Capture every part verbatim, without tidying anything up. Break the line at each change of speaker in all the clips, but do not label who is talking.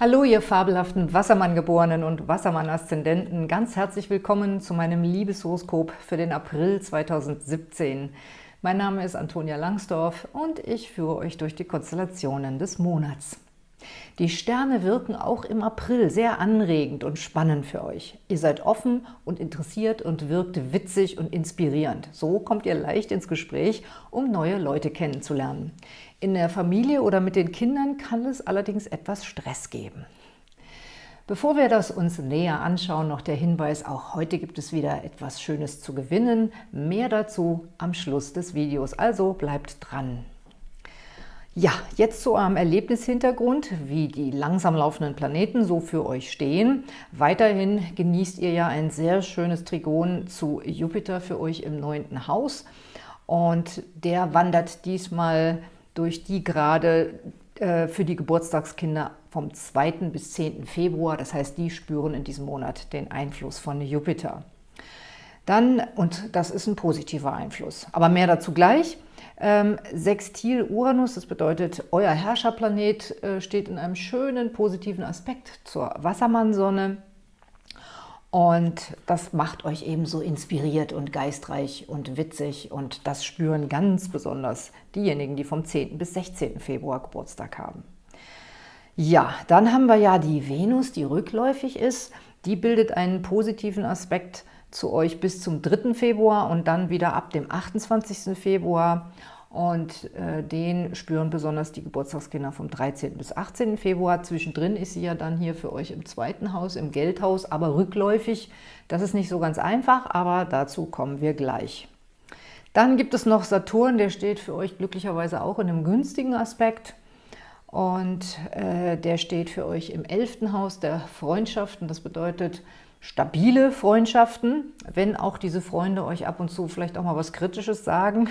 Hallo, ihr fabelhaften Wassermann-Geborenen und Wassermann-Aszendenten. Ganz herzlich willkommen zu meinem Liebeshoroskop für den April zweitausendsiebzehn. Mein Name ist Antonia Langsdorf und ich führe euch durch die Konstellationen des Monats. Die Sterne wirken auch im April sehr anregend und spannend für euch. Ihr seid offen und interessiert und wirkt witzig und inspirierend. So kommt ihr leicht ins Gespräch, um neue Leute kennenzulernen. In der Familie oder mit den Kindern kann es allerdings etwas Stress geben. Bevor wir das uns näher anschauen, noch der Hinweis, auch heute gibt es wieder etwas Schönes zu gewinnen. Mehr dazu am Schluss des Videos, also bleibt dran. Ja, jetzt zu eurem Erlebnishintergrund, wie die langsam laufenden Planeten so für euch stehen. Weiterhin genießt ihr ja ein sehr schönes Trigon zu Jupiter für euch im neunten Haus. Und der wandert diesmal durch die Grade äh, für die Geburtstagskinder vom zweiten bis zehnten Februar. Das heißt, die spüren in diesem Monat den Einfluss von Jupiter. Dann, und das ist ein positiver Einfluss, aber mehr dazu gleich, ähm, Sextil Uranus, das bedeutet, euer Herrscherplanet äh, steht in einem schönen positiven Aspekt zur Wassermannsonne. Und das macht euch eben so inspiriert und geistreich und witzig. Und das spüren ganz besonders diejenigen, die vom zehnten bis sechzehnten Februar Geburtstag haben. Ja, dann haben wir ja die Venus, die rückläufig ist. Die bildet einen positiven Aspekt zu euch bis zum dritten Februar und dann wieder ab dem achtundzwanzigsten Februar. Und äh, den spüren besonders die Geburtstagskinder vom dreizehnten bis achtzehnten Februar. Zwischendrin ist sie ja dann hier für euch im zweiten Haus, im Geldhaus, aber rückläufig. Das ist nicht so ganz einfach, aber dazu kommen wir gleich. Dann gibt es noch Saturn, der steht für euch glücklicherweise auch in einem günstigen Aspekt. Und äh, der steht für euch im elften Haus der Freundschaften. Das bedeutet stabile Freundschaften, wenn auch diese Freunde euch ab und zu vielleicht auch mal was Kritisches sagen.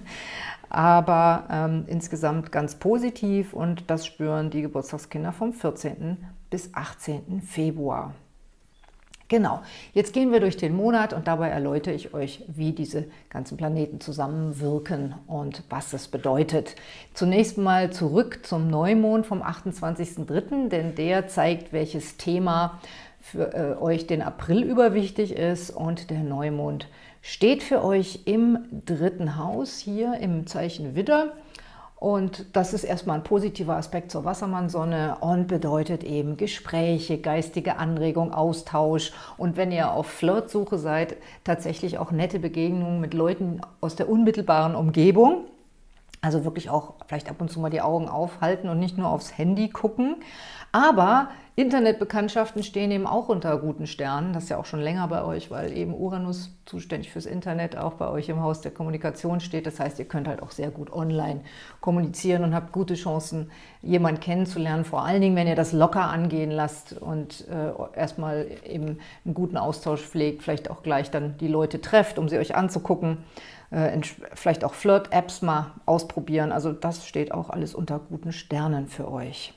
Aber ähm, insgesamt ganz positiv und das spüren die Geburtstagskinder vom vierzehnten bis achtzehnten Februar. Genau, jetzt gehen wir durch den Monat und dabei erläutere ich euch, wie diese ganzen Planeten zusammenwirken und was es bedeutet. Zunächst mal zurück zum Neumond vom achtundzwanzigsten dritten, denn der zeigt, welches Thema für äh, euch den April über wichtig ist, und der Neumond steht für euch im dritten Haus, hier im Zeichen Widder. Und das ist erstmal ein positiver Aspekt zur Wassermannsonne und bedeutet eben Gespräche, geistige Anregung, Austausch. Und wenn ihr auf Flirtsuche seid, tatsächlich auch nette Begegnungen mit Leuten aus der unmittelbaren Umgebung. Also wirklich auch vielleicht ab und zu mal die Augen aufhalten und nicht nur aufs Handy gucken. Aber Internetbekanntschaften stehen eben auch unter guten Sternen. Das ist ja auch schon länger bei euch, weil eben Uranus, zuständig fürs Internet, auch bei euch im Haus der Kommunikation steht. Das heißt, ihr könnt halt auch sehr gut online kommunizieren und habt gute Chancen, jemanden kennenzulernen. Vor allen Dingen, wenn ihr das locker angehen lasst und äh, erstmal eben einen guten Austausch pflegt, vielleicht auch gleich dann die Leute trefft, um sie euch anzugucken. Äh, vielleicht auch Flirt-Apps mal ausprobieren. Also das steht auch alles unter guten Sternen für euch.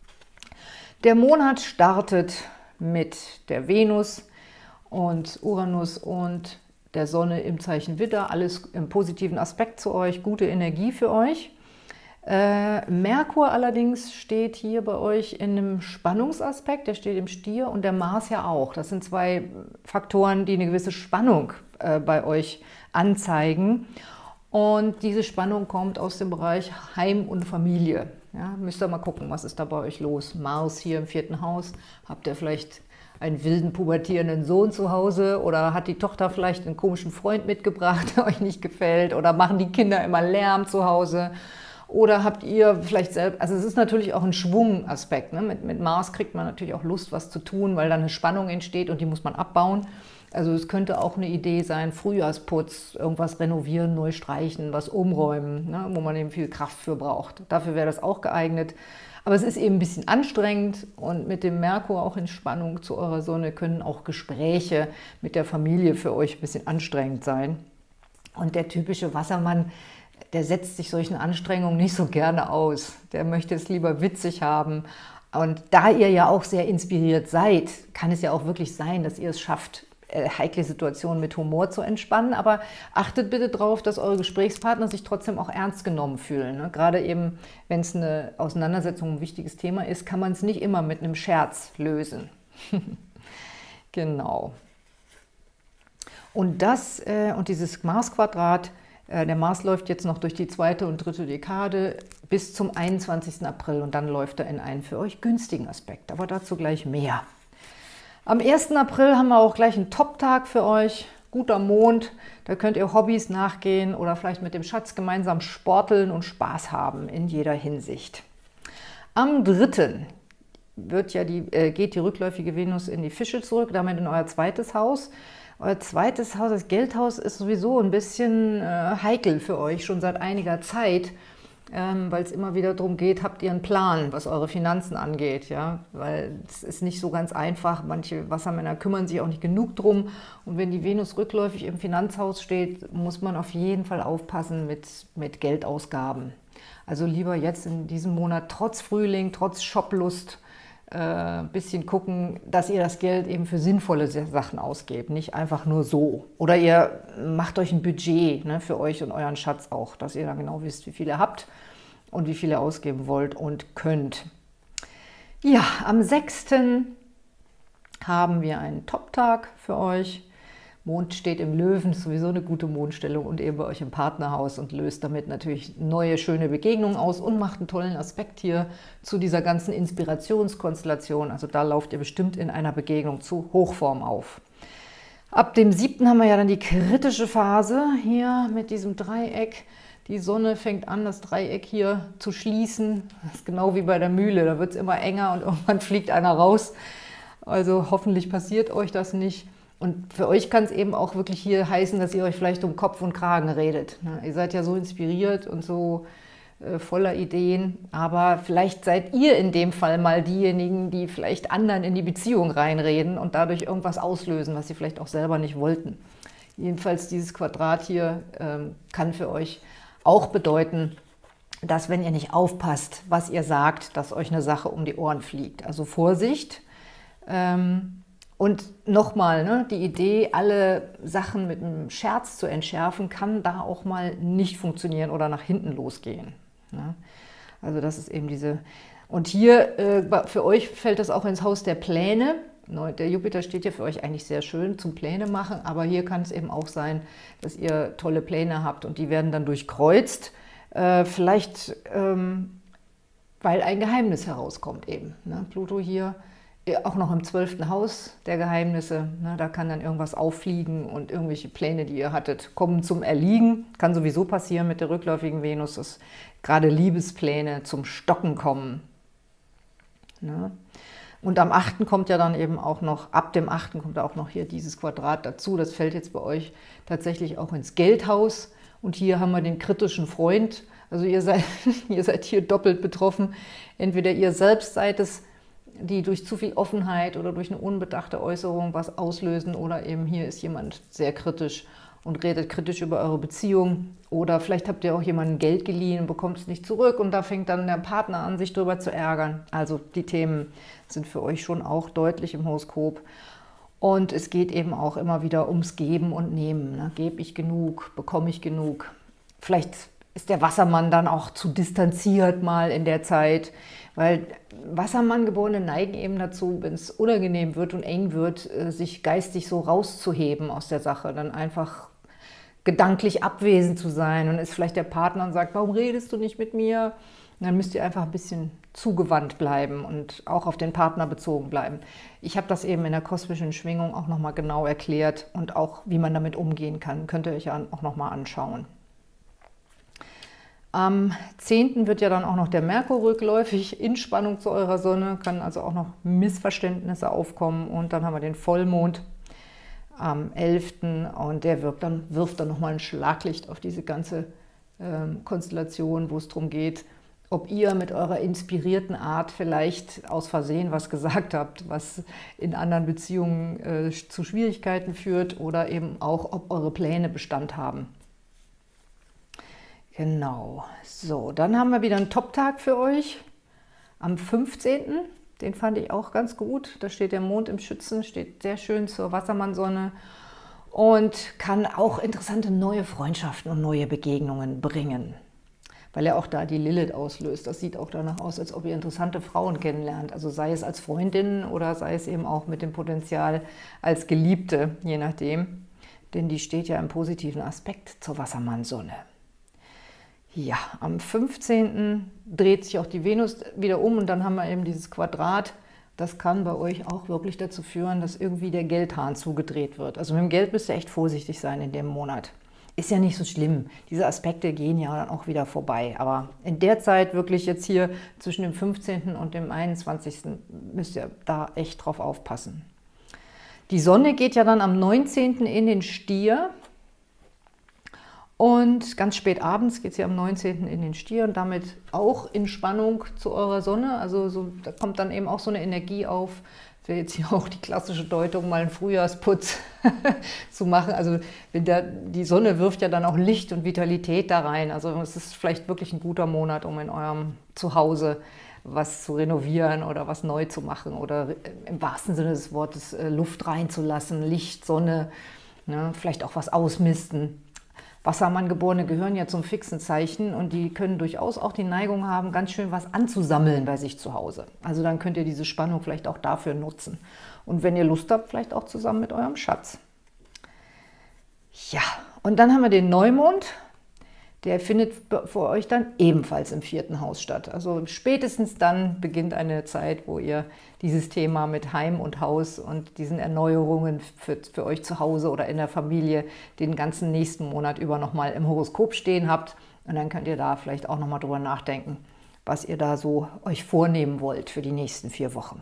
Der Monat startet mit der Venus und Uranus und der Sonne im Zeichen Widder, alles im positiven Aspekt zu euch, gute Energie für euch. Äh, Merkur allerdings steht hier bei euch in einem Spannungsaspekt, der steht im Stier, und der Mars ja auch. Das sind zwei Faktoren, die eine gewisse Spannung äh, bei euch anzeigen. Und diese Spannung kommt aus dem Bereich Heim und Familie. Ja, müsst ihr mal gucken, was ist da bei euch los. Mars hier im vierten Haus. Habt ihr vielleicht einen wilden, pubertierenden Sohn zu Hause? Oder hat die Tochter vielleicht einen komischen Freund mitgebracht, der euch nicht gefällt? Oder machen die Kinder immer Lärm zu Hause? Oder habt ihr vielleicht selbst, also es ist natürlich auch ein Schwungaspekt. Ne? Mit, mit Mars kriegt man natürlich auch Lust, was zu tun, weil dann eine Spannung entsteht und die muss man abbauen. Also es könnte auch eine Idee sein, Frühjahrsputz, irgendwas renovieren, neu streichen, was umräumen, ne, wo man eben viel Kraft für braucht. Dafür wäre das auch geeignet. Aber es ist eben ein bisschen anstrengend, und mit dem Merkur auch in Spannung zu eurer Sonne können auch Gespräche mit der Familie für euch ein bisschen anstrengend sein. Und der typische Wassermann, der setzt sich solchen Anstrengungen nicht so gerne aus. Der möchte es lieber witzig haben. Und da ihr ja auch sehr inspiriert seid, kann es ja auch wirklich sein, dass ihr es schafft, äh, heikle Situationen mit Humor zu entspannen, aber achtet bitte darauf, dass eure Gesprächspartner sich trotzdem auch ernst genommen fühlen. Ne? Gerade eben, wenn es eine Auseinandersetzung ein wichtiges Thema ist, kann man es nicht immer mit einem Scherz lösen. Genau. Und das äh, und dieses Mars-Quadrat, äh, der Mars läuft jetzt noch durch die zweite und dritte Dekade bis zum einundzwanzigsten April und dann läuft er in einen für euch günstigen Aspekt, aber dazu gleich mehr. Am ersten April haben wir auch gleich einen Top-Tag für euch, guter Mond, da könnt ihr Hobbys nachgehen oder vielleicht mit dem Schatz gemeinsam sporteln und Spaß haben in jeder Hinsicht. Am dritten wird ja die, äh, geht die rückläufige Venus in die Fische zurück, damit in euer zweites Haus. Euer zweites Haus, das Geldhaus, ist sowieso ein bisschen äh, heikel für euch, schon seit einiger Zeit, ähm, weil es immer wieder darum geht, habt ihr einen Plan, was eure Finanzen angeht, ja? Weil es ist nicht so ganz einfach, manche Wassermänner kümmern sich auch nicht genug drum und wenn die Venus rückläufig im Finanzhaus steht, muss man auf jeden Fall aufpassen mit, mit Geldausgaben. Also lieber jetzt in diesem Monat trotz Frühling, trotz Shoplust, ein äh, bisschen gucken, dass ihr das Geld eben für sinnvolle Sachen ausgebt, nicht einfach nur so. Oder ihr macht euch ein Budget, ne, für euch und euren Schatz auch, dass ihr dann genau wisst, wie viel ihr habt und wie viel ihr ausgeben wollt und könnt. Ja, am sechsten haben wir einen Top-Tag für euch. Mond steht im Löwen, ist sowieso eine gute Mondstellung und eben bei euch im Partnerhaus und löst damit natürlich neue, schöne Begegnungen aus und macht einen tollen Aspekt hier zu dieser ganzen Inspirationskonstellation. Also da lauft ihr bestimmt in einer Begegnung zu Hochform auf. Ab dem siebten haben wir ja dann die kritische Phase hier mit diesem Dreieck. Die Sonne fängt an, das Dreieck hier zu schließen. Das ist genau wie bei der Mühle, da wird es immer enger und irgendwann fliegt einer raus. Also hoffentlich passiert euch das nicht. Und für euch kann es eben auch wirklich hier heißen, dass ihr euch vielleicht um Kopf und Kragen redet. Ihr seid ja so inspiriert und so äh, voller Ideen, aber vielleicht seid ihr in dem Fall mal diejenigen, die vielleicht anderen in die Beziehung reinreden und dadurch irgendwas auslösen, was sie vielleicht auch selber nicht wollten. Jedenfalls dieses Quadrat hier ähm, kann für euch auch bedeuten, dass wenn ihr nicht aufpasst, was ihr sagt, dass euch eine Sache um die Ohren fliegt. Also Vorsicht! Ähm, Und nochmal, ne, die Idee, alle Sachen mit einem Scherz zu entschärfen, kann da auch mal nicht funktionieren oder nach hinten losgehen. Ne? Also das ist eben diese... Und hier, äh, für euch fällt das auch ins Haus der Pläne. Der Jupiter steht ja für euch eigentlich sehr schön zum Pläne machen, aber hier kann es eben auch sein, dass ihr tolle Pläne habt und die werden dann durchkreuzt. Äh, vielleicht, ähm, weil ein Geheimnis herauskommt eben. Ne? Pluto hier... auch noch im zwölften Haus der Geheimnisse, ne, da kann dann irgendwas auffliegen und irgendwelche Pläne, die ihr hattet, kommen zum Erliegen. Kann sowieso passieren mit der rückläufigen Venus, dass gerade Liebespläne zum Stocken kommen. Ne? Und am achten kommt ja dann eben auch noch, ab dem achten kommt auch noch hier dieses Quadrat dazu. Das fällt jetzt bei euch tatsächlich auch ins Geldhaus. Und hier haben wir den kritischen Freund. Also ihr seid, ihr seid hier doppelt betroffen. Entweder ihr selbst seid es, die durch zu viel Offenheit oder durch eine unbedachte Äußerung was auslösen oder eben hier ist jemand sehr kritisch und redet kritisch über eure Beziehung oder vielleicht habt ihr auch jemandem Geld geliehen und bekommt es nicht zurück und da fängt dann der Partner an, sich drüber zu ärgern. Also die Themen sind für euch schon auch deutlich im Horoskop und es geht eben auch immer wieder ums Geben und Nehmen. Ne? Gebe ich genug? Bekomme ich genug? Vielleicht ist der Wassermann dann auch zu distanziert mal in der Zeit, weil Wassermann-Geborene neigen eben dazu, wenn es unangenehm wird und eng wird, sich geistig so rauszuheben aus der Sache, dann einfach gedanklich abwesend zu sein. Und ist vielleicht der Partner und sagt, warum redest du nicht mit mir? Und dann müsst ihr einfach ein bisschen zugewandt bleiben und auch auf den Partner bezogen bleiben. Ich habe das eben in der kosmischen Schwingung auch nochmal genau erklärt und auch, wie man damit umgehen kann, könnt ihr euch auch nochmal anschauen. Am zehnten wird ja dann auch noch der Merkur rückläufig in Spannung zu eurer Sonne, kann also auch noch Missverständnisse aufkommen. Und dann haben wir den Vollmond am elften und der wirkt dann, wirft dann nochmal ein Schlaglicht auf diese ganze ähm, Konstellation, wo es darum geht, ob ihr mit eurer inspirierten Art vielleicht aus Versehen was gesagt habt, was in anderen Beziehungen äh, zu Schwierigkeiten führt oder eben auch, ob eure Pläne Bestand haben. Genau, so, dann haben wir wieder einen Top-Tag für euch am fünfzehnten Den fand ich auch ganz gut. Da steht der Mond im Schützen, steht sehr schön zur Wassermannsonne und kann auch interessante neue Freundschaften und neue Begegnungen bringen, weil er auch da die Lilith auslöst. Das sieht auch danach aus, als ob ihr interessante Frauen kennenlernt. Also sei es als Freundin oder sei es eben auch mit dem Potenzial als Geliebte, je nachdem. Denn die steht ja im positiven Aspekt zur Wassermannsonne. Ja, am fünfzehnten dreht sich auch die Venus wieder um und dann haben wir eben dieses Quadrat. Das kann bei euch auch wirklich dazu führen, dass irgendwie der Geldhahn zugedreht wird. Also mit dem Geld müsst ihr echt vorsichtig sein in dem Monat. Ist ja nicht so schlimm. Diese Aspekte gehen ja dann auch wieder vorbei. Aber in der Zeit wirklich jetzt hier zwischen dem fünfzehnten und dem einundzwanzigsten müsst ihr da echt drauf aufpassen. Die Sonne geht ja dann am neunzehnten in den Stier. Und ganz spät abends geht sie am neunzehnten in den Stier und damit auch in Spannung zu eurer Sonne. Also so, da kommt dann eben auch so eine Energie auf. Das wäre jetzt hier auch die klassische Deutung, mal einen Frühjahrsputz zu machen. Also wenn der, die Sonne wirft ja dann auch Licht und Vitalität da rein. Also es ist vielleicht wirklich ein guter Monat, um in eurem Zuhause was zu renovieren oder was neu zu machen oder im wahrsten Sinne des Wortes Luft reinzulassen, Licht, Sonne, ne, vielleicht auch was ausmisten. Wassermanngeborene gehören ja zum fixen Zeichen und die können durchaus auch die Neigung haben, ganz schön was anzusammeln bei sich zu Hause. Also dann könnt ihr diese Spannung vielleicht auch dafür nutzen. Und wenn ihr Lust habt, vielleicht auch zusammen mit eurem Schatz. Ja, und dann haben wir den Neumond. Der findet für euch dann ebenfalls im vierten Haus statt. Also spätestens dann beginnt eine Zeit, wo ihr dieses Thema mit Heim und Haus und diesen Erneuerungen für, für euch zu Hause oder in der Familie den ganzen nächsten Monat über nochmal im Horoskop stehen habt. Und dann könnt ihr da vielleicht auch nochmal drüber nachdenken, was ihr da so euch vornehmen wollt für die nächsten vier Wochen.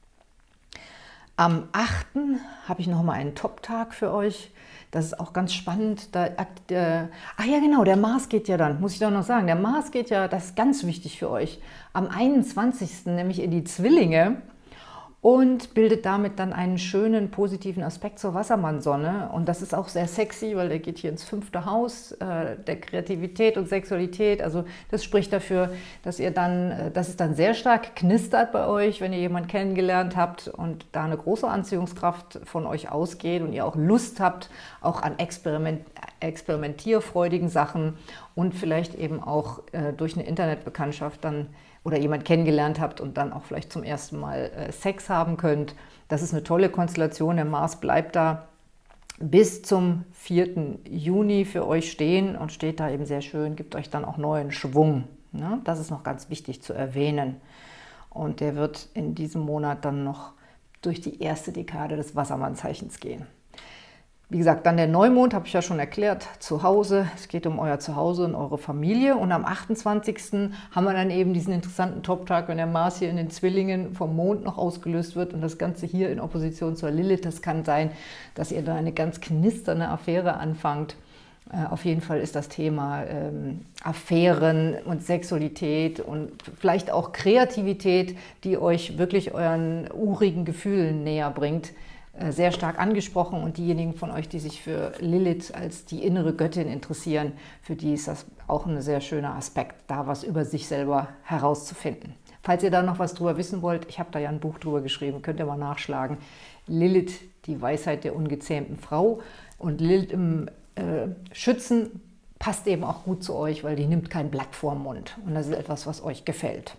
Am achten habe ich nochmal einen Top-Tag für euch. Das ist auch ganz spannend. Da, äh, ach ja, genau, der Mars geht ja dann, muss ich doch noch sagen, der Mars geht ja, das ist ganz wichtig für euch, am einundzwanzigsten nämlich in die Zwillinge und bildet damit dann einen schönen positiven Aspekt zur Wassermannsonne. Und das ist auch sehr sexy, weil der geht hier ins fünfte Haus äh, der Kreativität und Sexualität. Also das spricht dafür, dass ihr dann, äh, dass es dann sehr stark knistert bei euch, wenn ihr jemanden kennengelernt habt und da eine große Anziehungskraft von euch ausgeht und ihr auch Lust habt, auch an Experiment, experimentierfreudigen Sachen und vielleicht eben auch äh, durch eine Internetbekanntschaft dann oder jemand kennengelernt habt und dann auch vielleicht zum ersten Mal äh, Sex haben könnt. Das ist eine tolle Konstellation. Der Mars bleibt da bis zum vierten Juni für euch stehen und steht da eben sehr schön, gibt euch dann auch neuen Schwung. Ne? Das ist noch ganz wichtig zu erwähnen. Und der wird in diesem Monat dann noch durch die erste Dekade des Wassermannzeichens gehen. Wie gesagt, dann der Neumond, habe ich ja schon erklärt, zu Hause. Es geht um euer Zuhause und eure Familie. Und am achtundzwanzigsten haben wir dann eben diesen interessanten Top-Tag, wenn der Mars hier in den Zwillingen vom Mond noch ausgelöst wird und das Ganze hier in Opposition zur Lilith. Das kann sein, dass ihr da eine ganz knisternde Affäre anfangt. Äh, auf jeden Fall ist das Thema ähm, Affären und Sexualität und vielleicht auch Kreativität, die euch wirklich euren urigen Gefühlen näher bringt, sehr stark angesprochen und diejenigen von euch, die sich für Lilith als die innere Göttin interessieren, für die ist das auch ein sehr schöner Aspekt, da was über sich selber herauszufinden. Falls ihr da noch was drüber wissen wollt, ich habe da ja ein Buch drüber geschrieben, könnt ihr mal nachschlagen. Lilith, die Weisheit der ungezähmten Frau. Und Lilith im äh, Schützen passt eben auch gut zu euch, weil die nimmt kein Blatt vorm Mund. Und das ist etwas, was euch gefällt.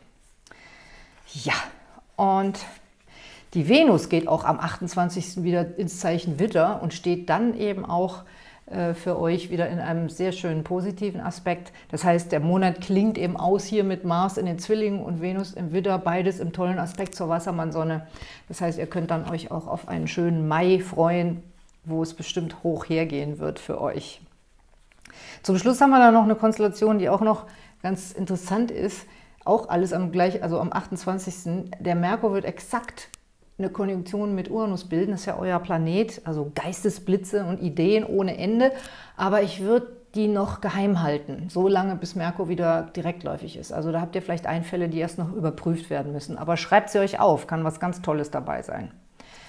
Ja, und die Venus geht auch am achtundzwanzigsten wieder ins Zeichen Widder und steht dann eben auch äh, für euch wieder in einem sehr schönen positiven Aspekt. Das heißt, der Monat klingt eben aus hier mit Mars in den Zwillingen und Venus im Widder, beides im tollen Aspekt zur Wassermannsonne. Das heißt, ihr könnt dann euch auch auf einen schönen Mai freuen, wo es bestimmt hoch hergehen wird für euch. Zum Schluss haben wir dann noch eine Konstellation, die auch noch ganz interessant ist. Auch alles am gleich, also am achtundzwanzigsten Der Merkur wird exakt eine Konjunktion mit Uranus bilden, das ist ja euer Planet, also Geistesblitze und Ideen ohne Ende, aber ich würde die noch geheim halten, so lange bis Merkur wieder direktläufig ist. Also da habt ihr vielleicht Einfälle, die erst noch überprüft werden müssen, aber schreibt sie euch auf, kann was ganz Tolles dabei sein.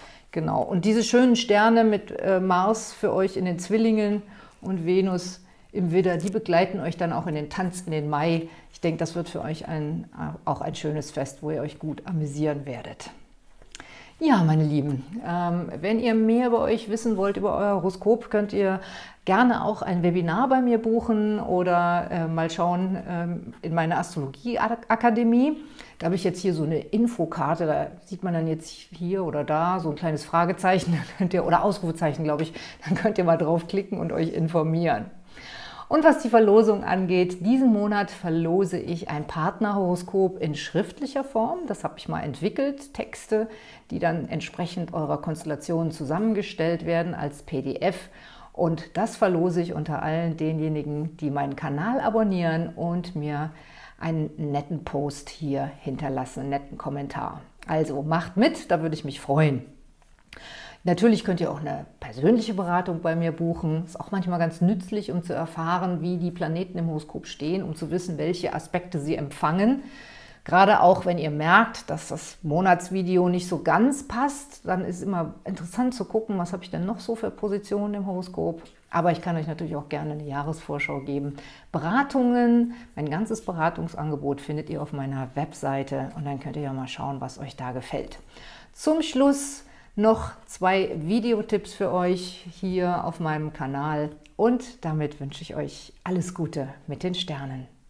Genau, und diese schönen Sterne mit äh, Mars für euch in den Zwillingen und Venus im Widder, die begleiten euch dann auch in den Tanz in den Mai. Ich denke, das wird für euch ein, auch ein schönes Fest, wo ihr euch gut amüsieren werdet. Ja, meine Lieben, ähm, wenn ihr mehr über euch wissen wollt, über euer Horoskop, könnt ihr gerne auch ein Webinar bei mir buchen oder äh, mal schauen ähm, in meine Astrologie-Akademie. Da habe ich jetzt hier so eine Infokarte, da sieht man dann jetzt hier oder da so ein kleines Fragezeichen dann könnt ihr, oder Ausrufezeichen, glaube ich, dann könnt ihr mal draufklicken und euch informieren. Und was die Verlosung angeht, diesen Monat verlose ich ein Partnerhoroskop in schriftlicher Form. Das habe ich mal entwickelt, Texte, die dann entsprechend eurer Konstellation zusammengestellt werden als P D F. Und das verlose ich unter allen denjenigen, die meinen Kanal abonnieren und mir einen netten Post hier hinterlassen, einen netten Kommentar. Also macht mit, da würde ich mich freuen. Natürlich könnt ihr auch eine persönliche Beratung bei mir buchen. Ist auch manchmal ganz nützlich, um zu erfahren, wie die Planeten im Horoskop stehen, um zu wissen, welche Aspekte sie empfangen. Gerade auch, wenn ihr merkt, dass das Monatsvideo nicht so ganz passt, dann ist es immer interessant zu gucken, was habe ich denn noch so für Positionen im Horoskop. Aber ich kann euch natürlich auch gerne eine Jahresvorschau geben. Beratungen, mein ganzes Beratungsangebot findet ihr auf meiner Webseite und dann könnt ihr ja mal schauen, was euch da gefällt. Zum Schluss noch zwei Videotipps für euch hier auf meinem Kanal und damit wünsche ich euch alles Gute mit den Sternen.